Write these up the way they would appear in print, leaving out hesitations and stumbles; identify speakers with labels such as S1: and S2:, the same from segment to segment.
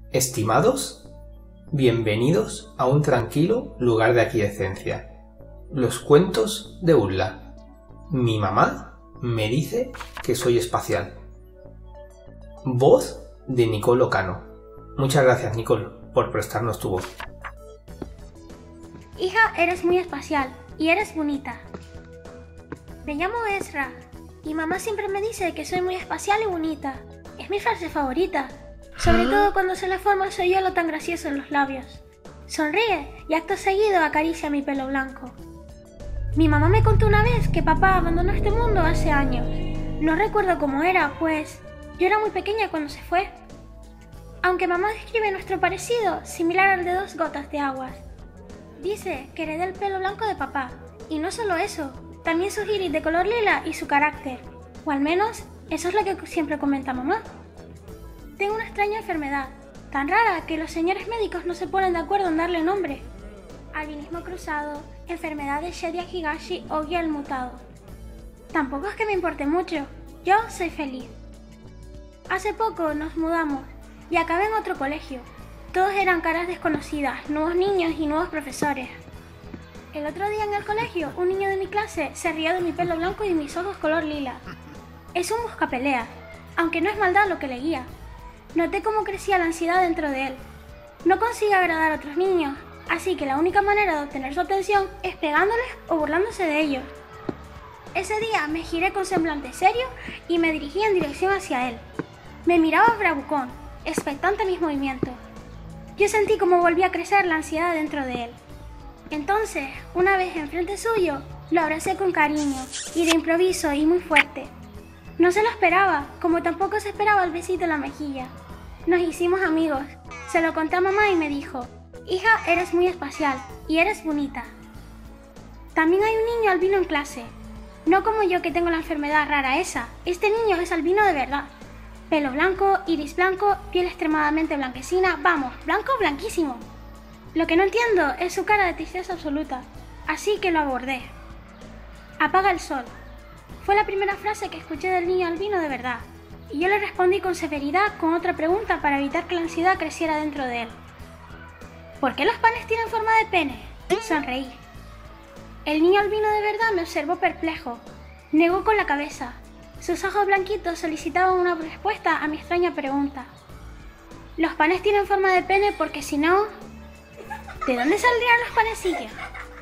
S1: Estimados, bienvenidos a un tranquilo lugar de aquiescencia. Los cuentos de Ulla. Mi mamá me dice que soy espacial. Voz de Nicole Ocano. Muchas gracias, Nicole, por prestarnos tu voz.
S2: Hija, eres muy especial y eres bonita. Me llamo Ezra y mamá siempre me dice que soy muy espacial y bonita. Es mi frase favorita. Sobre todo cuando se le forma el hoyuelo tan gracioso en los labios. Sonríe y acto seguido acaricia mi pelo blanco. Mi mamá me contó una vez que papá abandonó este mundo hace años. No recuerdo cómo era, pues yo era muy pequeña cuando se fue. Aunque mamá describe nuestro parecido similar al de dos gotas de agua. Dice que heredé el pelo blanco de papá. Y no solo eso, también su iris de color lila y su carácter. O al menos, eso es lo que siempre comenta mamá. Tengo una extraña enfermedad, tan rara que los señores médicos no se ponen de acuerdo en darle nombre. Albinismo cruzado, enfermedad de Shedia Higashi o Giel mutado. Tampoco es que me importe mucho, yo soy feliz. Hace poco nos mudamos y acabé en otro colegio. Todos eran caras desconocidas, nuevos niños y nuevos profesores. El otro día en el colegio, un niño de mi clase se rió de mi pelo blanco y mis ojos color lila. Es un buscapelea, aunque no es maldad lo que le guía. Noté cómo crecía la ansiedad dentro de él. No consigue agradar a otros niños, así que la única manera de obtener su atención es pegándoles o burlándose de ellos. Ese día me giré con semblante serio y me dirigí en dirección hacia él. Me miraba bravucón, expectante a mis movimientos. Yo sentí como volvía a crecer la ansiedad dentro de él. Entonces, una vez enfrente suyo, lo abracé con cariño y de improviso y muy fuerte. No se lo esperaba, como tampoco se esperaba el besito en la mejilla. Nos hicimos amigos. Se lo conté a mamá y me dijo: hija, eres muy especial y eres bonita. También hay un niño albino en clase. No como yo que tengo la enfermedad rara esa. Este niño es albino de verdad. Pelo blanco, iris blanco, piel extremadamente blanquecina. Vamos, blanco blanquísimo. Lo que no entiendo es su cara de tristeza absoluta. Así que lo abordé. Apaga el sol. Fue la primera frase que escuché del niño albino de verdad, y yo le respondí con severidad con otra pregunta para evitar que la ansiedad creciera dentro de él. ¿Por qué los panes tienen forma de pene? Sonreí. El niño albino de verdad me observó perplejo. Negó con la cabeza. Sus ojos blanquitos solicitaban una respuesta a mi extraña pregunta. Los panes tienen forma de pene porque si no... ¿De dónde saldrían los panecillos?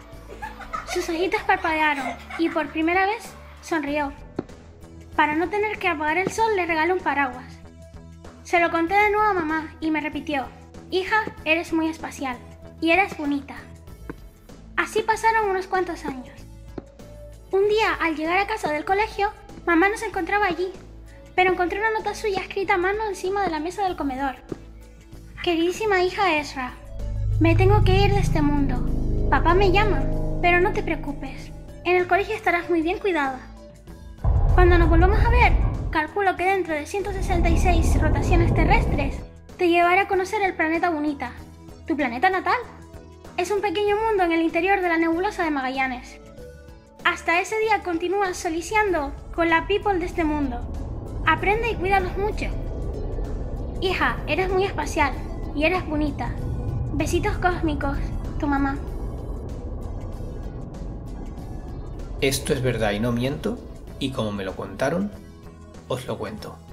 S2: Sus ojitos parpadearon y por primera vez sonrió. Para no tener que apagar el sol le regalé un paraguas. Se lo conté de nuevo a mamá y me repitió: hija, eres muy especial y eres bonita. Así pasaron unos cuantos años. Un día, al llegar a casa del colegio, mamá no se encontraba allí, pero encontré una nota suya escrita a mano encima de la mesa del comedor. Queridísima hija Ezra, me tengo que ir de este mundo. Papá me llama, pero no te preocupes. En el colegio estarás muy bien cuidada. Cuando nos volvamos a ver, calculo que dentro de 166 rotaciones terrestres, te llevaré a conocer el planeta Bonita, tu planeta natal. Es un pequeño mundo en el interior de la nebulosa de Magallanes. Hasta ese día continúa soliciando con la people de este mundo. Aprende y cuídalos mucho. Hija, eres muy especial y eres bonita. Besitos cósmicos, tu mamá.
S1: Esto es verdad y no miento, y como me lo contaron, os lo cuento.